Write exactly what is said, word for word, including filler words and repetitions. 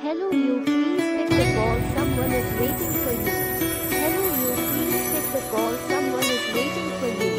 Hello you, please pick the call, someone is waiting for you. Hello you, please pick the call, someone is waiting for you.